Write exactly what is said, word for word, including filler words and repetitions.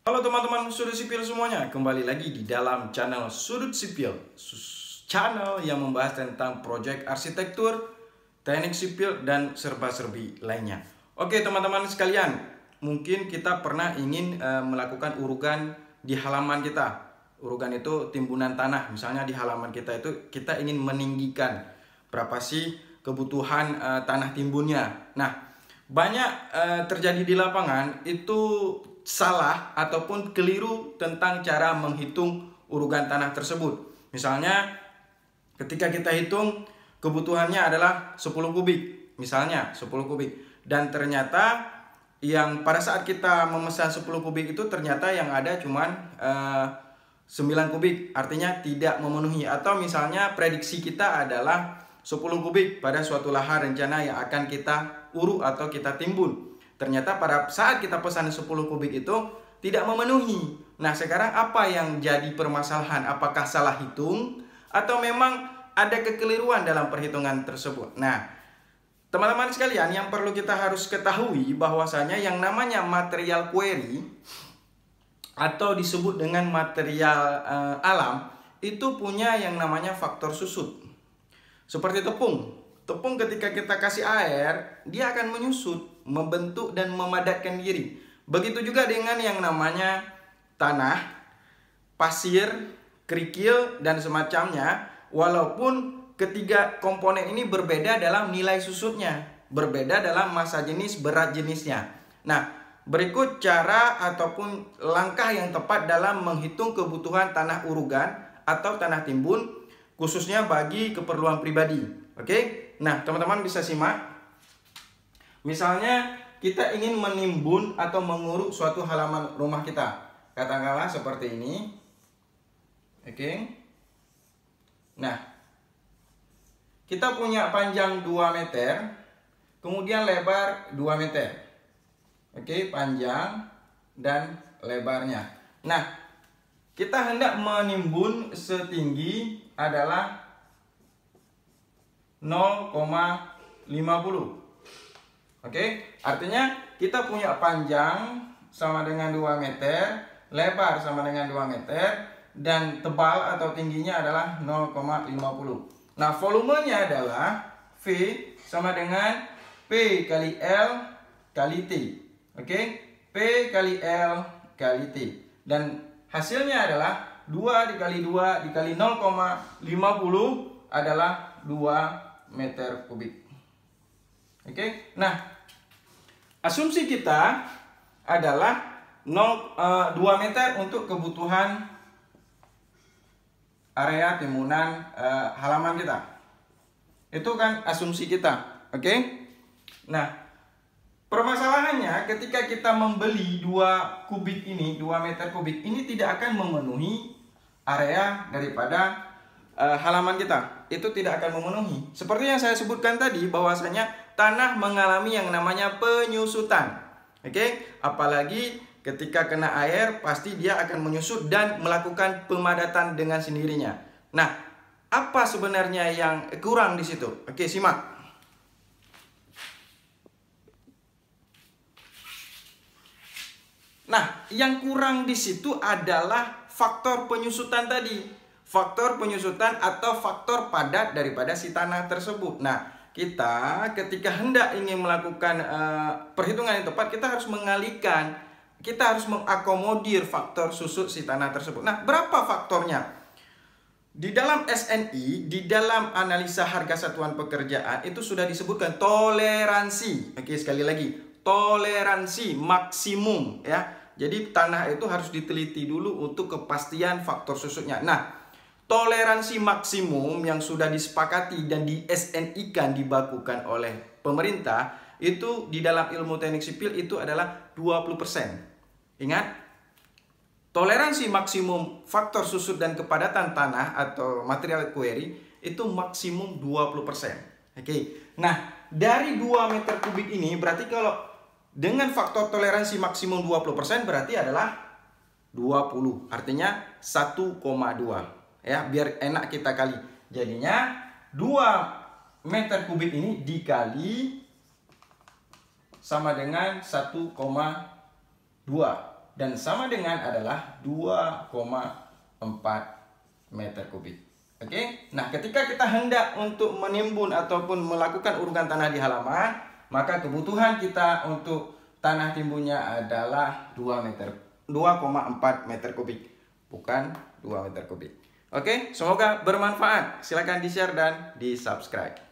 Halo teman-teman sudut sipil semuanya, kembali lagi di dalam channel Sudut Sipil, channel yang membahas tentang proyek arsitektur, teknik sipil, dan serba-serbi lainnya. Oke teman-teman sekalian, mungkin kita pernah ingin e, melakukan urugan di halaman kita. Urugan itu timbunan tanah, misalnya di halaman kita itu kita ingin meninggikan berapa sih kebutuhan e, tanah timbunnya. Nah, banyak e, terjadi di lapangan itu salah ataupun keliru tentang cara menghitung urugan tanah tersebut. Misalnya ketika kita hitung kebutuhannya adalah sepuluh kubik, misalnya sepuluh kubik, dan ternyata yang pada saat kita memesan sepuluh kubik itu ternyata yang ada cuman uh, sembilan kubik, artinya tidak memenuhi. Atau misalnya prediksi kita adalah sepuluh kubik pada suatu lahan rencana yang akan kita uruk atau kita timbun. Ternyata pada saat kita pesan sepuluh kubik itu tidak memenuhi. Nah, sekarang apa yang jadi permasalahan? Apakah salah hitung atau memang ada kekeliruan dalam perhitungan tersebut? Nah, teman-teman sekalian, yang perlu kita harus ketahui bahwasanya yang namanya material query atau disebut dengan material uh, alam itu punya yang namanya faktor susut. Seperti tepung. Tepung ketika kita kasih air, dia akan menyusut, membentuk dan memadatkan diri. Begitu juga dengan yang namanya tanah, pasir, kerikil, dan semacamnya. Walaupun ketiga komponen ini berbeda dalam nilai susutnya, berbeda dalam massa jenis, berat jenisnya. Nah, berikut cara ataupun langkah yang tepat dalam menghitung kebutuhan tanah urugan atau tanah timbun, khususnya bagi keperluan pribadi. Oke? Nah, teman-teman bisa simak. Misalnya kita ingin menimbun atau menguruk suatu halaman rumah kita. Katakanlah seperti ini. Oke. Nah, kita punya panjang dua meter, kemudian lebar dua meter. Oke, panjang dan lebarnya. Nah, kita hendak menimbun setinggi adalah nol koma lima puluh. Oke, artinya kita punya panjang sama dengan dua meter, lebar sama dengan dua meter, dan tebal atau tingginya adalah nol koma lima puluh. Nah, volumenya adalah V sama dengan P kali L kali T. Oke, P kali L kali T. Dan hasilnya adalah dua dikali dua dikali nol koma lima puluh adalah dua meter kubik. Oke. Nah, asumsi kita adalah nol, uh, dua meter untuk kebutuhan area timbunan uh, halaman kita. Itu kan asumsi kita. Oke. Nah, permasalahannya ketika kita membeli dua kubik ini, dua meter kubik ini tidak akan memenuhi area daripada uh, halaman kita. Itu tidak akan memenuhi. Seperti yang saya sebutkan tadi, bahwasanya tanah mengalami yang namanya penyusutan. Oke, apalagi ketika kena air pasti dia akan menyusut dan melakukan pemadatan dengan sendirinya. Nah, apa sebenarnya yang kurang di situ? Oke, simak. Nah, yang kurang di situ adalah faktor penyusutan tadi. Faktor penyusutan atau faktor padat daripada si tanah tersebut. Nah, kita ketika hendak ingin melakukan uh, perhitungan yang tepat, kita harus mengalihkan, kita harus mengakomodir faktor susut si tanah tersebut. Nah, berapa faktornya? Di dalam S N I, di dalam analisa harga satuan pekerjaan itu sudah disebutkan toleransi. Oke, sekali lagi, toleransi maksimum ya. Jadi tanah itu harus diteliti dulu untuk kepastian faktor susutnya. Nah, toleransi maksimum yang sudah disepakati dan di S N I-kan, dibakukan oleh pemerintah, itu di dalam ilmu teknik sipil itu adalah dua puluh persen. Ingat, toleransi maksimum faktor susut dan kepadatan tanah atau material query itu maksimum dua puluh persen. Oke. Nah, dari dua meter kubik ini berarti kalau dengan faktor toleransi maksimum dua puluh persen berarti adalah dua puluh. Artinya satu koma dua. Ya, biar enak kita kali. Jadinya dua meter kubik ini dikali sama dengan satu koma dua. dan sama dengan adalah dua koma empat meter kubik. Oke, nah ketika kita hendak untuk menimbun ataupun melakukan urukan tanah di halaman, maka kebutuhan kita untuk tanah timbunnya adalah dua koma empat meter kubik, bukan dua meter kubik. Oke, semoga bermanfaat. Silakan di-share dan di-subscribe.